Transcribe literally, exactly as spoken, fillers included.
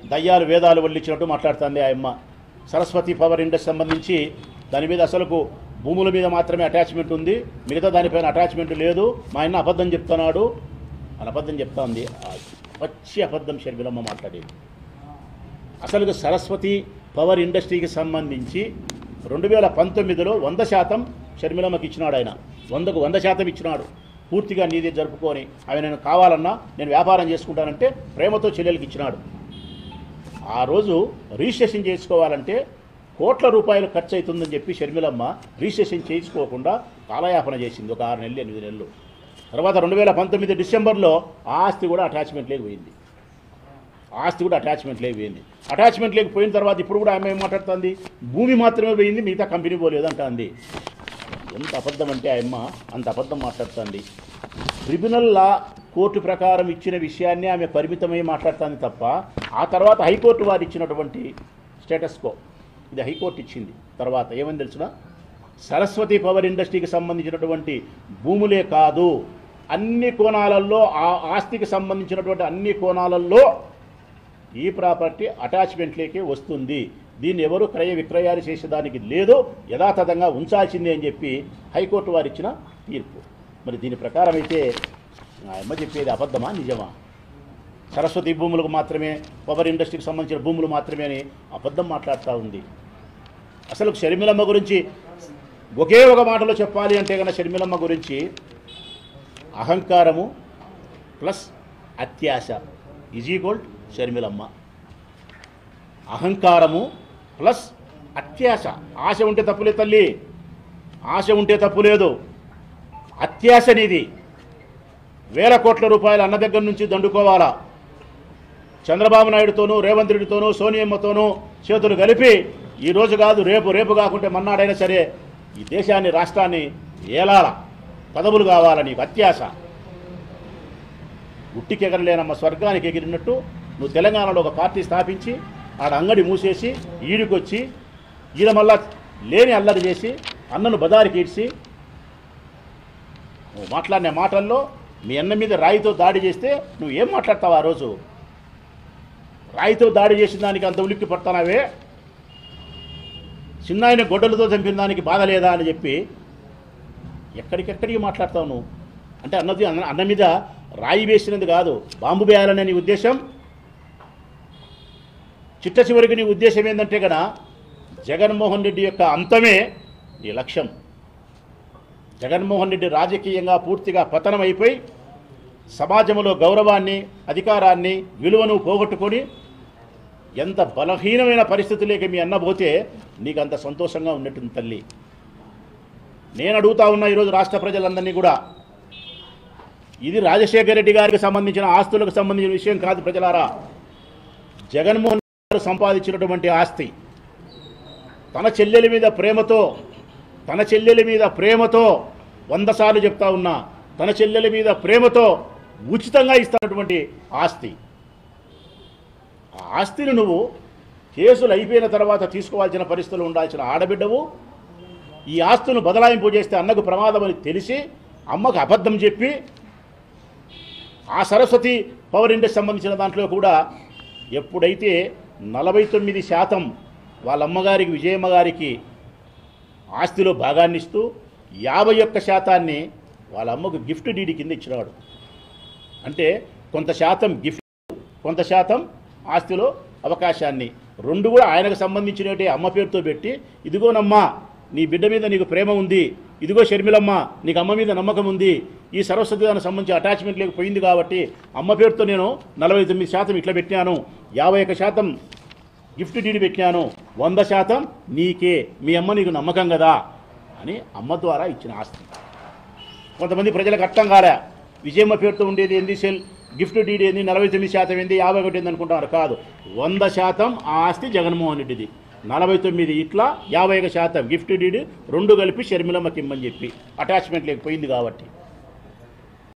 దయ్యాలు వేదాలు వల్లించినట్టు మాట్లాడుతుంది ఆ అమ్మ. సరస్వతి పవర్ ఇండస్ట్రీ సంబంధించి దాని మీద అసలుకు భూముల మీద మాత్రమే అటాచ్మెంట్ ఉంది, మిగతా దానిపైన అటాచ్మెంట్ లేదు, మా ఆయన అబద్ధం చెప్తున్నాడు అని అబద్ధం చెప్తా ఉంది. పచ్చి అబద్ధం షర్మిలమ్మ మాట్లాడేది. అసలు సరస్వతి పవర్ ఇండస్ట్రీకి సంబంధించి రెండు వేల పంతొమ్మిదిలో వంద శాతం షర్మిలమ్మకి ఇచ్చినాడు. ఆయన వందకు వంద శాతం ఇచ్చినాడు. పూర్తిగా నీదే జరుపుకొని అవి నేను కావాలన్నా నేను వ్యాపారం చేసుకుంటానంటే ప్రేమతో చెల్లెలకి ఇచ్చినాడు. ఆ రోజు రిజిస్ట్రేషన్ చేసుకోవాలంటే కోట్ల రూపాయలు ఖర్చు అవుతుందని చెప్పి షర్మిలమ్మ రిజిస్ట్రేషన్ చేయించుకోకుండా కాలయాపన చేసింది ఒక ఆరు నెలలు ఎనిమిది నెలలు. తర్వాత రెండు వేల పంతొమ్మిది డిసెంబర్లో ఆస్తి కూడా అటాచ్మెంట్ లేకపోయింది. ఆస్తి కూడా అటాచ్మెంట్ లేకపోయింది. అటాచ్మెంట్ లేకపోయిన తర్వాత ఇప్పుడు కూడా ఆమె ఏం మాట్లాడుతుంది, భూమి మాత్రమే పోయింది, మిగతా కంపెనీ పోలేదు అంటుంది. ఎంత అబద్ధం అంటే ఆ అమ్మ అంత అబద్ధం మాట్లాడుతుంది. ట్రిబ్యునల్ లా కోర్టు ప్రకారం ఇచ్చిన విషయాన్ని ఆమె పరిమితమై మాట్లాడుతుంది తప్ప ఆ తర్వాత హైకోర్టు వారు ఇచ్చినటువంటి స్టేటస్ కో ఇది హైకోర్టు ఇచ్చింది. తర్వాత ఏమని తెలుసునా, సరస్వతి పవర్ ఇండస్ట్రీకి సంబంధించినటువంటి భూములే కాదు అన్ని కోణాలలో ఆ ఆస్తికి సంబంధించినటువంటి అన్ని కోణాలలో ఈ ప్రాపర్టీ అటాచ్మెంట్లేకే వస్తుంది, దీన్ని ఎవరు క్రయ విక్రయాలు చేసేదానికి లేదు, యథాతథంగా ఉంచాల్సిందే అని చెప్పి హైకోర్టు వారు ఇచ్చిన తీర్పు. మరి దీని ప్రకారం అయితే అమ్మ చెప్పేది అబద్ధమా నిజమా? సరస్వతి భూములకు మాత్రమే పవర్ ఇండస్ట్రీకి సంబంధించిన భూములు మాత్రమే అని అబద్ధం మాట్లాడుతూ ఉంది. అసలు షర్మిలమ్మ గురించి ఒకే ఒక మాటలో చెప్పాలి అంటే కన్నా షర్మిలమ్మ గురించి అహంకారము ప్లస్ అత్యాశ ఈజ్ ఈక్వల్ షర్మిలమ్మ. అహంకారము ప్లస్ అత్యాశ. ఆశ ఉంటే తప్పులేదు తల్లి, ఆశ ఉంటే తప్పు లేదు. అత్యాశ నీది. వేల కోట్ల రూపాయలు అన్న దగ్గర నుంచి దండుకోవాలా. చంద్రబాబు నాయుడుతోనూ రేవంత్ రెడ్డితోనూ సోనియమ్మతోనూ చేతులు కలిపి ఈరోజు కాదు రేపు, రేపు కాకుంటే మన్నాడైనా సరే ఈ దేశాన్ని రాష్ట్రాన్ని ఏలాల, పదవులు కావాలని నీకు అత్యాశ. గుట్టికి ఎగరలేనమ్మ స్వర్గానికి ఎగిరినట్టు నువ్వు తెలంగాణలో ఒక పార్టీ స్థాపించి ఆడ అంగడి మూసేసి ఈడికొచ్చి ఈడ మళ్ళా లేని అల్లరి చేసి అన్నను బదారికి ఈడ్చి నువ్వు మాట్లాడిన మాటల్లో మీ అన్న మీద రాయితో దాడి చేస్తే నువ్వు ఏం మాట్లాడతావు? ఆ రోజు రాయితో దాడి చేసిన దానికి అంత ఉలిక్కి పడతానావే, చిన్నాయన గొడ్డలతో చంపిన దానికి బాధ లేదా అని చెప్పి ఎక్కడికెక్కడికి మాట్లాడతావు నువ్వు? అంటే అన్నది అన్న మీద రాయి వేసినది కాదు, బాంబు వేయాలనే నీ ఉద్దేశం. చిట్ట చివరికి నీ ఉద్దేశం ఏంటంటే కదా జగన్మోహన్ రెడ్డి యొక్క అంతమే నీ లక్ష్యం. జగన్మోహన్ రెడ్డి రాజకీయంగా పూర్తిగా పతనం అయిపోయి సమాజంలో గౌరవాన్ని, అధికారాన్ని, విలువను పోగొట్టుకొని ఎంత బలహీనమైన పరిస్థితులేకి మీ అన్న పోతే నీకు అంత సంతోషంగా ఉన్నట్టుంది తల్లి. నేను అడుగుతా ఉన్నా ఈరోజు రాష్ట్ర ప్రజలందరినీ కూడా, ఇది రాజశేఖర రెడ్డి గారికి సంబంధించిన ఆస్తులకు సంబంధించిన విషయం కాదు ప్రజలారా. జగన్మోహన్ గారు సంపాదించినటువంటి ఆస్తి, తన చెల్లెల మీద ప్రేమతో తన చెల్లెల మీద ప్రేమతో వంద సార్లు చెప్తా ఉన్నా, తన చెల్లెల మీద ప్రేమతో ఉచితంగా ఇస్తున్నటువంటి ఆస్తి. ఆ ఆస్తిని నువ్వు కేసులు అయిపోయిన తర్వాత తీసుకోవాల్సిన పరిస్థితులు ఉండాల్సిన ఆడబిడ్డవు. ఈ ఆస్తులను బదలాయింపు చేస్తే అన్నకు ప్రమాదం అని తెలిసి అమ్మకు అబద్ధం చెప్పి ఆ సరస్వతి పవర్ ఇండస్ట్రీ సంబంధించిన దాంట్లో కూడా ఎప్పుడైతే నలభై తొమ్మిది శాతం వాళ్ళ అమ్మగారికి విజయమ్మ గారికి ఆస్తిలో భాగాన్ని ఇస్తూ యాభై ఒక్క శాతాన్ని వాళ్ళ అమ్మకు గిఫ్ట్ డీడీ కింద ఇచ్చినాడు. అంటే కొంత శాతం గిఫ్ట్, కొంత శాతం ఆస్తిలో అవకాశాన్ని రెండు కూడా ఆయనకు సంబంధించినట్టే అమ్మ పేరుతో పెట్టి, ఇదిగోనమ్మా నీ బిడ్డ మీద నీకు ప్రేమ ఉంది, ఇదిగో షర్మిలమ్మ నీకు అమ్మ మీద నమ్మకం ఉంది, ఈ సరస్వతి దానికి సంబంధించి అటాచ్మెంట్ లేకపోయింది కాబట్టి అమ్మ పేరుతో నేను నలభై తొమ్మిది శాతం ఇట్లా పెట్టాను, యాభై ఒక్క శాతం గిఫ్ట్ డీడీ పెట్టాను, వంద శాతం నీకే, మీ అమ్మ నీకు నమ్మకం కదా అని అమ్మ ద్వారా ఇచ్చిన ఆస్తి. కొంతమంది ప్రజలకు అర్థం కాలే, విజయమ్మ పేరుతో ఉండేది ఏంది సెల్ గిఫ్ట్ డీడీ ఏంది, నలభై తొమ్మిది శాతం ఏంది, యాభై ఒకటి ఏంది అనుకుంటున్నారు. కాదు, వంద శాతం ఆ ఆస్తి జగన్మోహన్ రెడ్డిది, నలభై తొమ్మిది ఇట్లా యాభై ఒక శాతం గిఫ్ట్ డీడీ రెండు కలిపి షర్మిలమ్మకి ఇమ్మని చెప్పి అటాచ్మెంట్ లేకపోయింది కాబట్టి.